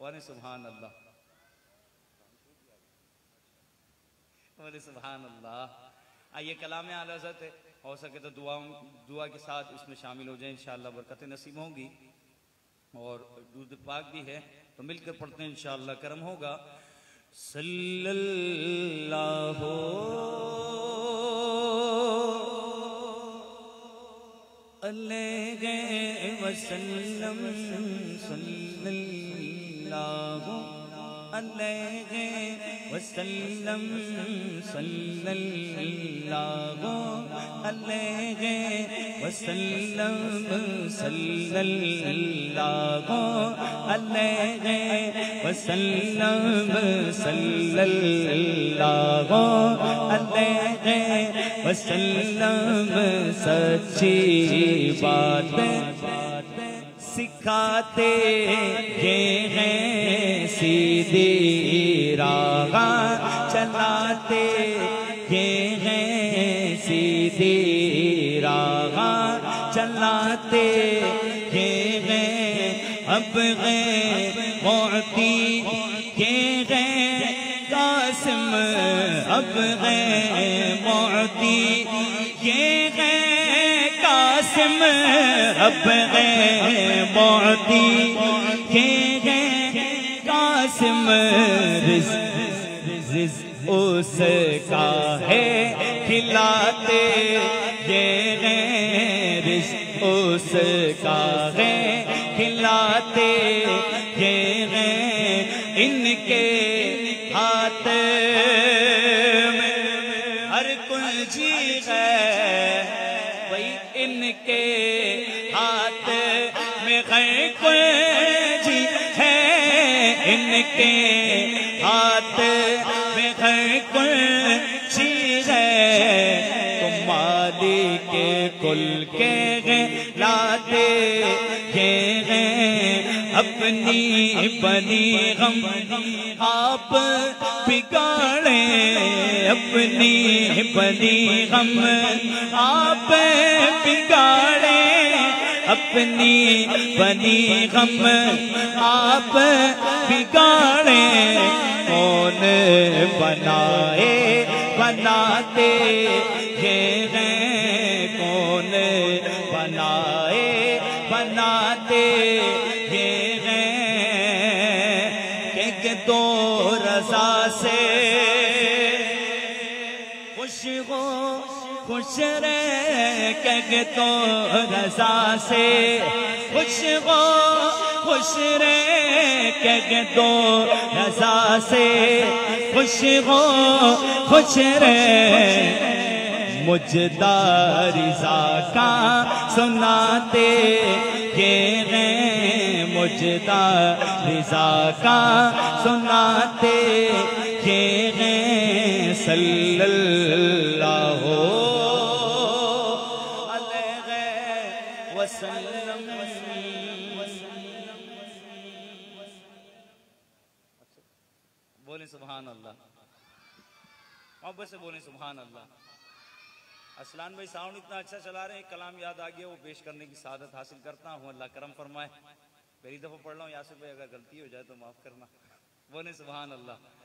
बोले सुभान अल्लाह, बोले सुभान अल्लाह। आइए कलाम आला हज़रत है, हो सके तो दुआ के साथ इसमें शामिल हो जाए, इंशाअल्लाह बरकतें नसीब होंगी। और दूध पाक भी है तो मिलकर पढ़ते हैं, इंशाअल्लाह करम होगा। सल्लल्लाहु अलैहि वसल्लम, सल्लल्लाहु अलैहि वसल्लम, सल्लल्लाहु अलैहि वसल्लम, सल्लल्लाहु अलैहि वसल्लम, सल्लल्लाहु अलैहि वसल्लम। सच्ची बात सिखाते ये हैं, सीधी राह चलाते ये हैं, सीधी राह चलाते ये हैं। अब गए मोती ये हैं कासिम, अब गए मोती ये हैं कासिम, अब गए मोती ये हैं कासिम। रिज़्क़ उसका है खिलाते ये हैं, रिज़्क़ उसका है खिलाते ये हैं। इनके हाथ में हर कोई चीज़ है, वही इनके हाथ में हर कोई चीज़ है, इनके हाथ में हर कोई चीज़ है। तुम मालिक के कुल के लाते ये हैं, अपनी बनी गम आप बिगाड़े, अपनी बनी गम आप बिगाड़े, अपनी बनी गम आप बिगाड़े। कौन बनाए बनाते ये हैं, कौन बनाए बनाते ये हैं। एक दो रज़ा से खुश हो खुश रहे, के तो रज़ा से खुश हो खुश रहे, के तो रज़ा से खुश हो खुश रहे। मुझदा रिज़ा का सुनाते ये हैं, मुझदा रिज़ा का सुनाते ये हैं। सल्लल्लाहु अलैहि वसल्लम। बोले सुभान अल्लाह, मोहब्बत से बोले सुभान अल्लाह। असलान भाई साउंड इतना अच्छा चला रहे हैं, कलाम याद आ गया, वो पेश करने की सादत हासिल करता हूँ। अल्लाह करम फरमाए। पहली दफ़ा पढ़ रहा हूँ यासिर भाई, अगर गलती हो जाए तो माफ़ करना। बोले सुभान अल्लाह।